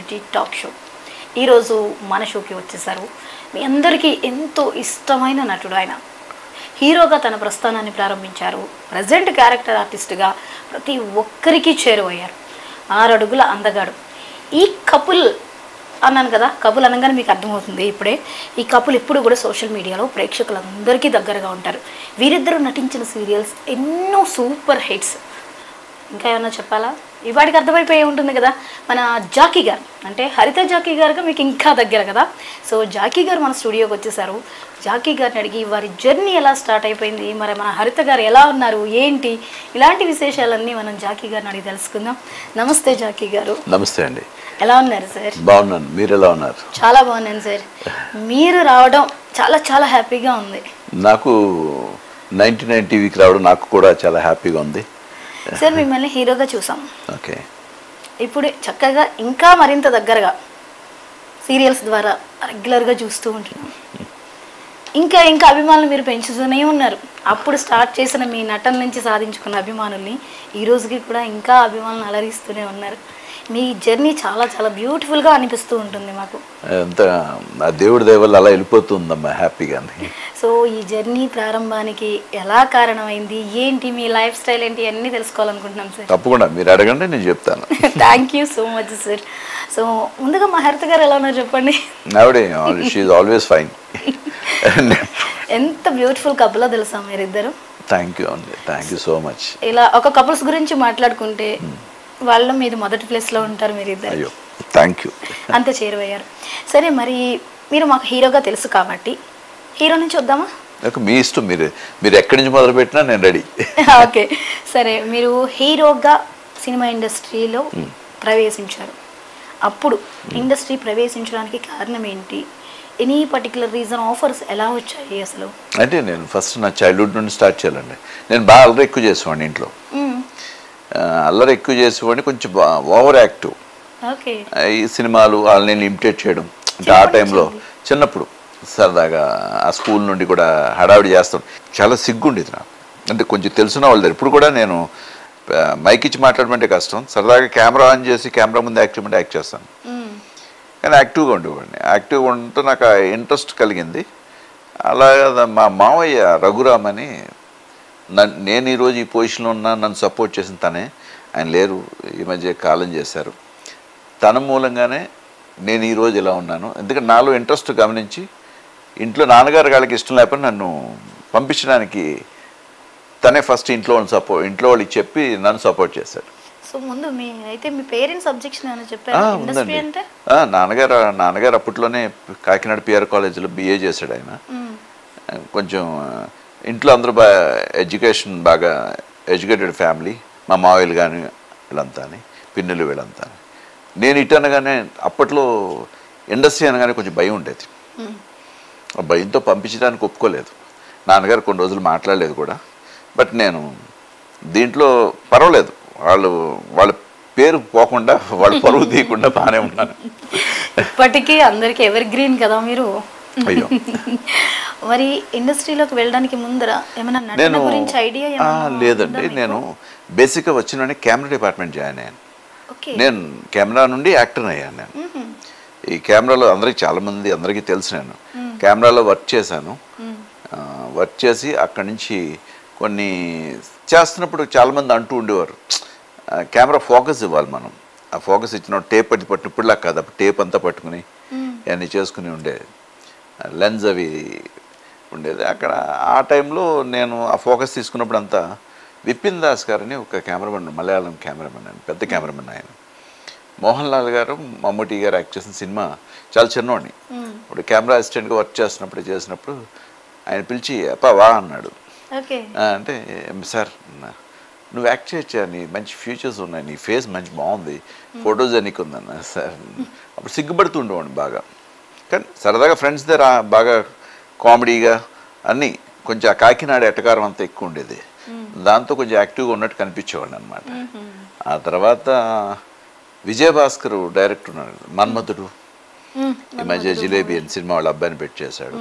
Energy talk show. ఈరోజు మన షోకి వచ్చేసారు మీ అందరికీ ఎంతో ఇష్టమైన నటుడు. ఆయన హీరోగా తన ప్రస్థానాన్ని ప్రారంభించారు. ప్రజెంట్ క్యారెక్టర్ ఆర్టిస్ట్గా ప్రతి ఒక్కరికి చేరువయ్యారు. 6 అడుగుల అందగాడు. ఈ కపుల్ అన్నాను కదా, కపుల్ అనగానే మీకు అర్థమవుతుంది ఇప్పుడే. ఈ కపుల్ ఎప్పుడు కూడా సోషల్ మీడియాలో ప్రేక్షకులందరికీ దగ్గరగా ఉంటారు. వీరిద్దరూ నటించిన సీరియల్స్ ఎన్నో సూపర్ హిట్స్. ఇంకా ఏమన్నా చెప్పాలా? ఇవాడికి అర్థమైపోయి ఉంటుంది కదా. మన జాకీ గారు అంటే హరిత జాకీ గారుగా మీకు ఇంకా దగ్గర కదా. సో జాకీ గారు మన స్టూడియోకి వచ్చేసారు. జాకీ గారిని అడిగి వారి జర్నీ ఎలా స్టార్ట్ అయిపోయింది, మరి మన హరిత గారు ఎలా ఉన్నారు, ఏంటి, ఇలాంటి విశేషాలన్నీ మనం జాకీ గారిని అడిగి తెలుసుకుందాం. నమస్తే జాకీ గారు. నమస్తే అండి. ఎలా ఉన్నారు సార్? బాగున్నాను, మీరు ఎలా ఉన్నారు? చాలా బాగున్నాను సార్. మీరు రావడం చాలా చాలా హ్యాపీగా ఉంది. నాకు 99 టీవీకి రావడం నాకు కూడా చాలా హ్యాపీగా ఉంది సార్. మిమ్మల్ని హీరోగా చూసాం. ఓకే. ఇప్పుడు చక్కగా ఇంకా మరింత దగ్గరగా సీరియల్స్ ద్వారా రెగ్యులర్గా చూస్తూ ఉంటున్నాం. ఇంకా ఇంకా అభిమానులు మీరు పెంచుతూనే ఉన్నారు. అప్పుడు స్టార్ట్ చేసిన మీ నటన నుంచి సాధించుకున్న అభిమానుల్ని ఈ రోజుకి కూడా ఇంకా అభిమానులు అలరిస్తూనే ఉన్నారు. మీ జర్నీ చాలా చాలా బ్యూటిఫుల్గా అనిపిస్తూ ఉంటుంది మాకు. అంత ఆ దేవుడి దయ వల్ల అలా వెళ్ళిపోతుందమ్మా హ్యాపీగా. సో ఈ జర్నీ ప్రారంభానికి ఎలా కారణమైంది, ఏంటి, మీ లైఫ్ స్టైల్ ఏంటి అన్నీ తెలుసుకోవాలనుకుంటున్నాం సార్. తప్పకుండా మీరు అడగండి, నేను చెప్తాను. Thank you so much sir. So ముందుగా మా హరిత గారు ఎలా ఉన్నారు చెప్పండి. ఆవిడే షీఈ్ ఆల్వేస్ ఫైన్. ఎంత బ్యూటిఫుల్ కపుల్లో తెలుసా మీరిద్దరు. థ్యాంక్ యూ అండి, థ్యాంక్ యూ సో మచ్. ఇలా ఒక కపుల్స్ గురించి మాట్లాడుకుంటే వాళ్ళ మీద మొదటి ప్లేస్లో ఉంటారు మీరిద్దరు. అయ్యో థ్యాంక్ యూ. అంత చేరువయ్యారు. సరే, మరి మీరు మాకు హీరోగా తెలుసు కాబట్టి హీరో నుంచి వద్దామా? మీ ఇష్టం, మీరు ఎక్కడి నుంచి మొదలు పెట్టినా నేను రెడీ. ఓకే సరే. మీరు హీరోగా సినిమా ఇండస్ట్రీలో ప్రవేశించారు. అప్పుడు ఇండస్ట్రీ ప్రవేశించడానికి కారణం ఏంటి? ఎనీ పర్టికులర్ రీజన్, ఆఫర్స్ ఎలా వచ్చాయి అసలు? అంటే నేను ఫస్ట్ నా చైల్డ్హుడ్ నుండి స్టార్ట్ చేయాలండి. నేను బాగా అల్లరి ఎక్కువ చేసేవాడిని ఇంట్లో. అల్లరి ఎక్కువ చేసేవాడిని, కొంచెం ఓవర్ యాక్టివ్. ఈ సినిమాలు వాళ్ళని నేను ఇమిటేట్ చేయడం అంటే ఆ టైంలో చిన్నప్పుడు సరదాగా ఆ స్కూల్ నుండి కూడా హడావిడి చేస్తాం. చాలా సిగ్గుండేది నాకు. అంటే కొంచెం తెలుసున్న వాళ్ళు ఇప్పుడు కూడా నేను మైక్ ఇచ్చి మాట్లాడమంటే కష్టం. సరదాగా కెమెరా ఆన్ చేసి కెమెరా ముందు యాక్ట్ చేస్తాను. కానీ యాక్టివ్గా ఉండేవాడిని. యాక్టివ్గా ఉంటూ నాకు ఇంట్రెస్ట్ కలిగింది. అలాగే మా మావయ్య రఘురామ్ అని, నేను ఈరోజు ఈ పొజిషన్లో ఉన్నా నన్ను సపోర్ట్ చేసిన తనే. ఆయన లేరు, ఈ మధ్య కాలం చేశారు. తన మూలంగానే నేను ఈరోజు ఇలా ఉన్నాను. ఎందుకంటే నాలో ఇంట్రెస్ట్ గమనించి ఇంట్లో నాన్నగారి వాళ్ళకి ఇష్టం లేకపోతే నన్ను పంపించడానికి తనే ఫస్ట్ ఇంట్లో వాళ్ళకి చెప్పి నన్ను సపోర్ట్ చేశాడు. సో ముందు మీ పేరెంట్స్ అబ్జెక్షన్ ఏమైనా చెప్పారా? ఇండస్ట్రీ అంటే నాన్నగారు అప్పట్లోనే కాకినాడ పిఆర్ కాలేజీలో BA చేశాడు ఆయన. కొంచెం ఇంట్లో అందరూ బాగా ఎడ్యుకేటెడ్ ఫ్యామిలీ. మా మావయ్యలు కానీ వీళ్ళంతా అని, పిన్నులు వీళ్ళంతా అని. నేను ఇటు అనగానే అప్పట్లో ఇండస్ట్రీ అనగానే కొంచెం భయం ఉండేది. ఆ భయంతో పంపించడానికి ఒప్పుకోలేదు. నాన్నగారు కొన్ని రోజులు మాట్లాడలేదు కూడా. బట్ నేను దీంట్లో పర్వాలేదు, వాళ్ళ పేరు పోకుండా, వాళ్ళ పరువు తీయకుండా బాగానే ఉన్నాను. ఇప్పటికీ అందరికీ ఎవర్ గ్రీన్ కదా మీరు. అయ్యో మరి ఇండస్ట్రీలోకి వెళ్ళడానికి ముందర ఏమైనా నటన గురించి ఐడియా? లేదండి, నేను బేసిక్గా వచ్చిన కెమెరా డిపార్ట్మెంట్ జాయిన్ అయ్యాను. నేను కెమెరా నుండి యాక్టర్ అయ్యాను. నేను ఈ కెమెరాలో అందరికీ తెలుసు. నేను కెమెరాలో వర్క్ చేశాను. వర్క్ చేసి అక్కడి నుంచి కొన్ని చేస్తున్నప్పుడు చాలామంది అంటూ ఉండేవారు, కెమెరా ఫోకస్ ఇవ్వాలి మనం. ఆ ఫోకస్ ఇచ్చిన టేప్ పట్టినప్పుడులా కాదు, అప్పుడు టేప్ అంతా పట్టుకుని అన్నీ చేసుకుని ఉండేది. లెన్స్ అవి ఉండేది అక్కడ. ఆ టైంలో నేను ఆ ఫోకస్ తీసుకున్నప్పుడు అంతా విపిన్ దాస్ గారని ఒక కెమెరామెన్, మలయాళం కెమెరామెన్, అని పెద్ద కెమెరామెన్ ఆయన. మోహన్ లాల్ గారు, మమ్ముటి గారు యాక్ట్ చేసిన సినిమా చాలా చిన్నవాడిని. ఇప్పుడు కెమెరా అసిస్టెంట్గా వర్క్ చేసినప్పుడు ఆయన పిలిచి అప్పా వా అన్నాడు. అంటే సార్ నువ్వు యాక్ట్ చేయొచ్చా, నీ మంచి ఫ్యూచర్స్ ఉన్నాయి, నీ ఫేస్ మంచి బాగుంది, ఫొటోస్ అనికి ఉందన్న సార్. అప్పుడు సిగ్గుపడుతూ ఉండేవాడిని బాగా. కానీ సరదాగా ఫ్రెండ్స్ దగ్గర బాగా కామెడీగా అన్నీ కొంచెం ఆ కాకినాడ ఎటకారం అంతా ఎక్కువ ఉండేది. దాంతో కొంచెం యాక్టివ్గా ఉన్నట్టు కనిపించేవాడిని అనమాట. ఆ తర్వాత విజయభాస్కర్ డైరెక్టర్ ఉన్నాడు, మన్మధుడు, ఈ మధ్య జిలేబీ అని సినిమా వాళ్ళ అబ్బాయిని పెట్టి చేశాడు.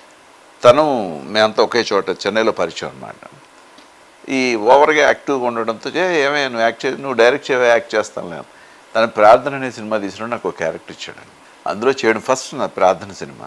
తను మేమంతా ఒకే చోట చెన్నైలో పరిచయం అనమాట. ఈ ఓవర్గా యాక్టివ్గా ఉండడంతో ఏమే నువ్వు యాక్ట్ నువ్వు డైరెక్ట్ యాక్ట్ చేస్తాను నేను తన ప్రార్థన అనే సినిమా తీసినప్పుడు నాకు ఒక క్యారెక్టర్ ఇచ్చాడు. అందులో చేయడం ఫస్ట్ నా ప్రార్థన సినిమా.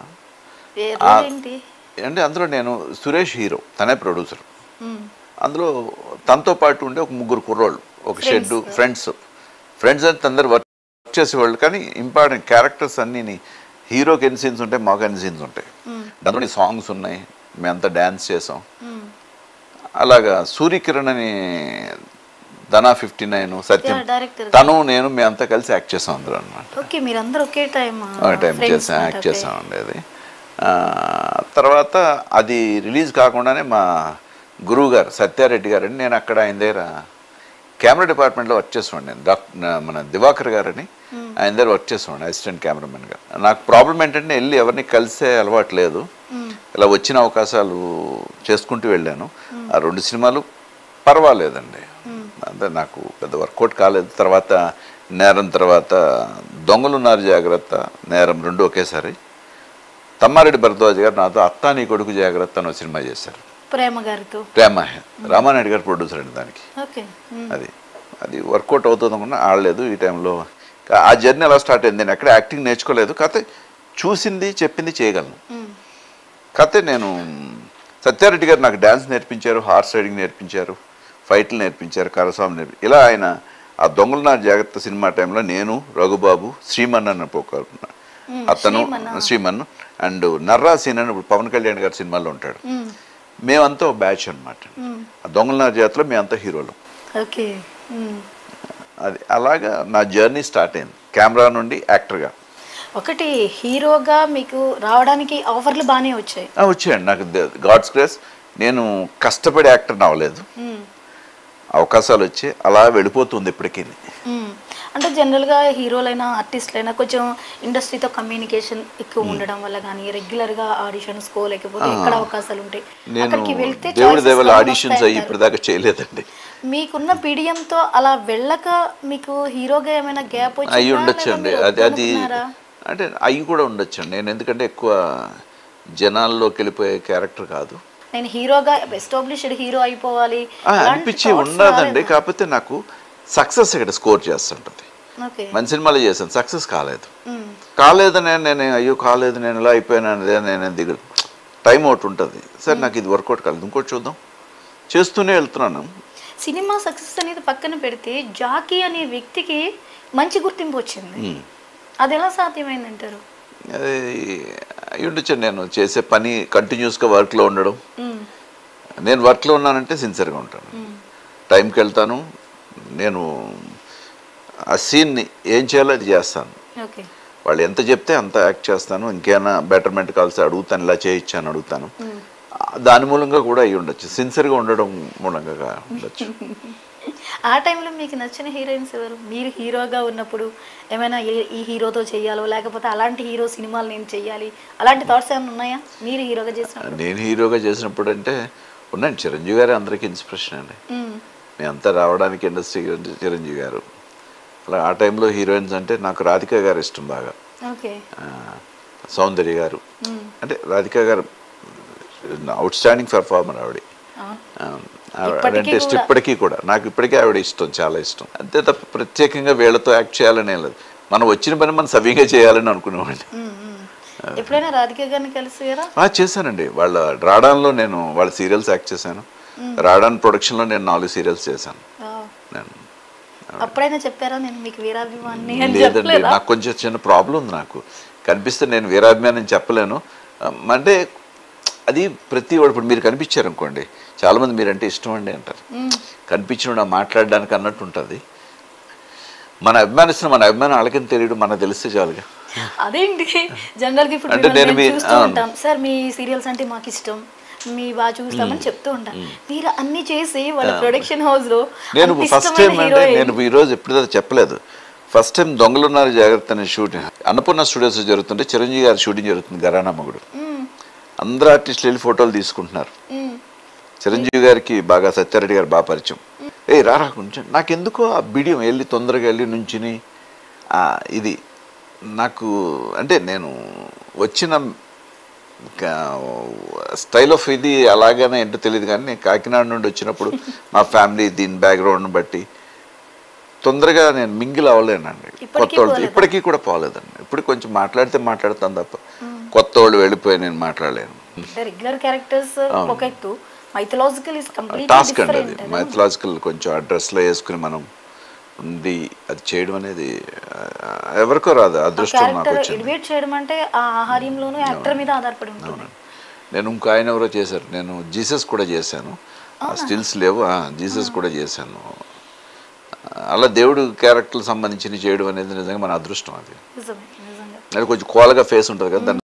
అంటే అందులో నేను సురేష్ హీరో, తనే ప్రొడ్యూసర్. అందులో తనతో పాటు ఉండే ఒక 3 కుర్రోళ్ళు, ఒక షెడ్, ఫ్రెండ్స్ అంటే అందరు వర్క్ చేసేవాళ్ళు. కానీ ఇంపార్టెంట్ క్యారెక్టర్స్ అన్నీ హీరోకి ఎన్ని సీన్స్ ఉంటాయి, మాకు ఎన్ని సీన్స్ ఉంటాయి. దాంట్లో సాంగ్స్ ఉన్నాయి, మేమంతా డ్యాన్స్ చేసాం. అలాగా సూర్యకిరణ్ అని ధనా 59 సత్యం తను నేను మేమంతా కలిసి యాక్ట్ చేసాం అందరూ అనమాట. ఒకే టైం చేసాం, యాక్ట్ చేసాం ఉండేది. తర్వాత అది రిలీజ్ కాకుండానే మా గురువు గారు సత్యారెడ్డి గారు అని, నేను అక్కడ ఆయన దగ్గర కెమెరా డిపార్ట్మెంట్లో వర్క్ చేసేవాడిని. నేను మన దివాకర్ గారని ఆయన దగ్గర వర్క్ చేసేవాడిని అసిస్టెంట్ కెమెరామెన్గా. నాకు ప్రాబ్లం ఏంటంటే వెళ్ళి ఎవరిని కలిసే అలవాటు లేదు. ఇలా వచ్చిన అవకాశాలు చేసుకుంటూ వెళ్ళాను. ఆ 2 సినిమాలు పర్వాలేదండి, అంటే నాకు పెద్ద వర్కౌట్ కాలేదు. తర్వాత నేరం, తర్వాత దొంగలున్నారు జాగ్రత్త, నేరం 2 ఒకేసారి. తమ్మారెడ్డి భరద్వాజ్ గారు నాతో అత్తా నీ కొడుకు జాగ్రత్త అని ఒక సినిమా చేశారు, ప్రేమ రామానాయుడు గారు ప్రొడ్యూసర్ అండి దానికి. అది వర్కౌట్ అవుతుంది అనుకున్నా, ఆడలేదు ఈ టైంలో. ఆ జర్నీ అలా స్టార్ట్ అయింది. నేను ఎక్కడ యాక్టింగ్ నేర్చుకోలేదు, కాకపోతే చూసింది చెప్పింది చేయగలను. కాకపోతే నేను సత్యారెడ్డి గారు నాకు డ్యాన్స్ నేర్పించారు, హార్స్ రైడింగ్ నేర్పించారు, ఫైట్లు నేర్పించారు, కరస్వామి ఇలా ఆయన ఆ దొంగలు నా జాగ్రత్త సినిమా టైంలో నేను, రఘుబాబు, శ్రీమన్ అన్న అతను శ్రీమన్ అండ్ నర్రా సీన్ అని ఇప్పుడు పవన్ కళ్యాణ్ గారి సినిమాలో ఉంటాడు. మేమంతా బ్యాచ్ అనమాట. ఆ దొంగల నా జాగ్రత్తలో మేమంతా హీరోలు. అది అలాగా నా జర్నీ స్టార్ట్ అయింది కెమెరా నుండి యాక్టర్గా. ఒకటి హీరోగా మీకు రావడానికి ఆఫర్లు బాగానే వచ్చాయండి. నాకు గాడ్స్ గ్రేస్, నేను కష్టపడి యాక్టర్ అవ్వలేదు, అవకాశాలు వచ్చి అలా వెళ్ళిపోతుంది ఇప్పటికీ. అంటే జనరల్గా హీరోలైనా ఆర్టిస్టులైనా కొంచెం ఇండస్ట్రీతో కమ్యూనికేషన్ ఎక్కువ ఉండడం వల్ల కానీ రెగ్యులర్గా ఆడిషన్స్ లేకపోతే ఎక్కడ అవకాశాలు ఉంటాయి అక్కడికి వెళ్తే ఆడిషన్స్ అయ్యి ఇప్పటిదాకా చేయలేదండి. మీకున్న పీడియంతో అలా వెళ్ళక మీకు హీరోగా ఏమైనా గ్యాప్ అయ్యి ఉండొచ్చండి. అది అంటే అవి కూడా ఉండొచ్చండి. నేను ఎందుకంటే ఎక్కువ జనాల్లోకి వెళ్ళిపోయే క్యారెక్టర్ కాదు. నేను హీరోగా ఎస్టాబ్లిష్డ్ హీరో అయిపోవాలి అనిపించి ఉండదండి. కాకపోతే నాకు సక్సెస్ ఇక్కడ స్కోర్ చేస్తుంటుంది. మంచి సినిమాలు చేశాను, సక్సెస్ కాలేదని నేను అయ్యో కాలేదు నేను ఇలా అయిపోయాను అనేది నేను దిగుడు. టైం అవుట్ ఉంటుంది. సరే నాకు ఇది వర్కౌట్ కాలేదు, ఇంకోటి చూద్దాం, చేస్తూనే వెళ్తున్నాను. సినిమా సక్సెస్ అనేది పక్కన పెడితే జాకీ అనే వ్యక్తికి మంచి గుర్తింపు వచ్చింది, అది ఎలా సాధ్యమైంది అంటారు? అది అయి ఉండొచ్చు. నేను చేసే పని కంటిన్యూస్గా వర్క్లో ఉండడం. నేను వర్క్లో ఉన్నానంటే సిన్సియర్గా ఉంటాను, టైంకి వెళ్తాను. నేను ఆ సీన్ని ఏం చేయాలో అది చేస్తాను. వాళ్ళు ఎంత చెప్తే అంత యాక్ట్ చేస్తాను. ఇంకేమైనా బెటర్మెంట్ కాల్సి అడుగుతాను, ఇలా చేయించాను అడుగుతాను. దాని మూలంగా కూడా అయ్యి ఉండొచ్చు, సిన్సియర్గా ఉండడం మూలంగా ఉండొచ్చు. ఆ టైంలో మీకు నచ్చిన హీరోయిన్స్ ఎవరు? మీరు హీరోగా ఉన్నప్పుడు ఏమైనా ఈ హీరోతో చేయాలో లేకపోతే అలాంటి హీరో సినిమాలు నేను చెయ్యాలి అలాంటి థాట్స్ ఏమైనా ఉన్నాయా మీరు హీరోగా చేసినప్పుడు? నేను హీరోగా చేసినప్పుడు అంటే ఉన్నాను, చిరంజీవి గారు అందరికీ ఇన్స్పిరేషన్ అండి. మేమంతా రావడానికి ఇండస్ట్రీ చిరంజీవి గారు. అలా ఆ టైంలో హీరోయిన్స్ అంటే నాకు రాధిక గారు ఇష్టం బాగా, సౌందర్య గారు. అంటే రాధిక గారు అవుట్ స్టాండింగ్ పెర్ఫార్మర్ ఆవిడ. అంటే ఇప్పటికీ కూడా నాకు ఇప్పటికీ ఆవిడ ఇష్టం, చాలా ఇష్టం. అంతే తప్ప ప్రత్యేకంగా వీళ్ళతో యాక్ట్ చేయాలనే లేదు. మనం వచ్చిన పని మనం సవ్యంగా చేయాలని అనుకునేవాడిని. ఎప్పుడైనా రాధిక గారిని కలిసారా? చేశానండి. వాళ్ళ రాడాన్లో నేను వాళ్ళ సీరియల్స్ యాక్ట్ చేశాను. రాడాన్ ప్రొడక్షన్లో నేను 4 సీరియల్స్ చేశాను. అప్పుడైనా చెప్పారా నేను మీకు వీరాభిమాని? లేదండి, నాకు కొంచెం చిన్న ప్రాబ్లం ఉంది. నాకు కనిపిస్తే నేను వీరాభిమాని అని చెప్పలేను. అంటే అది ప్రతి వాడు, ఇప్పుడు మీరు కనిపించారు అనుకోండి, చాలామంది మీరంటే ఇష్టం అండి అంటారు. కనిపించిన మాట్లాడడానికి అన్నట్టు ఉంటుంది. మన అభిమానిస్తున్న మన అభిమానం వాళ్ళకని తెలియడం మనకు తెలిస్తే చాలుగా. అదేంటి జనరల్గా ఇప్పుడు అంటే నేను చూస్తూ ఉంటాం, సార్ మీ సీరియల్స్ అంటే మాకు ఇష్టం, మీ బాగా చూస్తామని చెప్తూ ఉంటాను. మీరు అన్ని చేసి వాళ్ళ ప్రొడక్షన్ హౌస్ లో నేను ఫస్ట్ టైం అంటే నేను ఈరోజు ఎప్పుడు చెప్పలేదు. ఫస్ట్ టైం దొంగలున్నారు జాగ్రత్త అనే షూటింగ్ అన్నపూర్ణ స్టూడియోస్ జరుగుతుంటే చిరంజీవి గారి షూటింగ్ జరుగుతుంది, ఘరానా మొగుడు. అందరూ ఆర్టిస్టులు వెళ్ళి ఫోటోలు తీసుకుంటున్నారు. చిరంజీవి గారికి బాగా సత్యారెడ్డి గారు బాగా పరిచయం. రారా కొంచెం, నాకెందుకో ఆ బిడియం వెళ్ళి తొందరగా వెళ్ళి నుంచుని ఇది నాకు అంటే నేను వచ్చిన స్టైల్ ఆఫ్ ఇది అలాగనే ఏంటో తెలియదు. కానీ నేను కాకినాడ నుండి వచ్చినప్పుడు మా ఫ్యామిలీ దీని బ్యాక్గ్రౌండ్ని బట్టి తొందరగా నేను మింగిల్ అవ్వలేనండి కొత్త వాళ్ళతో. ఇప్పటికీ కూడా పోలేదండి. ఇప్పుడు కొంచెం మాట్లాడతాను తప్ప కొత్త వాళ్ళు వెళ్ళిపోయి నేను మాట్లాడలేను. రెగ్యులర్ క్యారెక్టర్స్ ఒక ఎత్తు, మైథలాజికల్ ఇస్ కంప్లీట్లీ టాస్క్ అండి డిఫరెంట్. అది. మైథలాజికల్ కొంచెం ఆ డ్రెస్లో వేసుకుని మనం ఉంది అది చేయడం అనేది ఎవరికో రాదు, అదృష్టం నాకు క్యారెక్టర్ వచ్చింది. ఎలివేట్ చేయడం అంటే ఆ ఆహార్యంలోనూ యాక్టర్ మీద ఆధారపడి ఉంటుంది. నేను ఇంకో ఆయన ఎవరో చేశారు, నేను జీసస్ కూడా చేశాను. స్టిల్స్ లేవు, జీసస్ కూడా చేశాను. అలా దేవుడు క్యారెక్టర్లు సంబంధించి చేయడం అనేది నిజంగా మన అదృష్టం. అది నిజంగా అది కొంచెం కోలగా ఫేస్ ఉంటుంది కదా, దాన్ని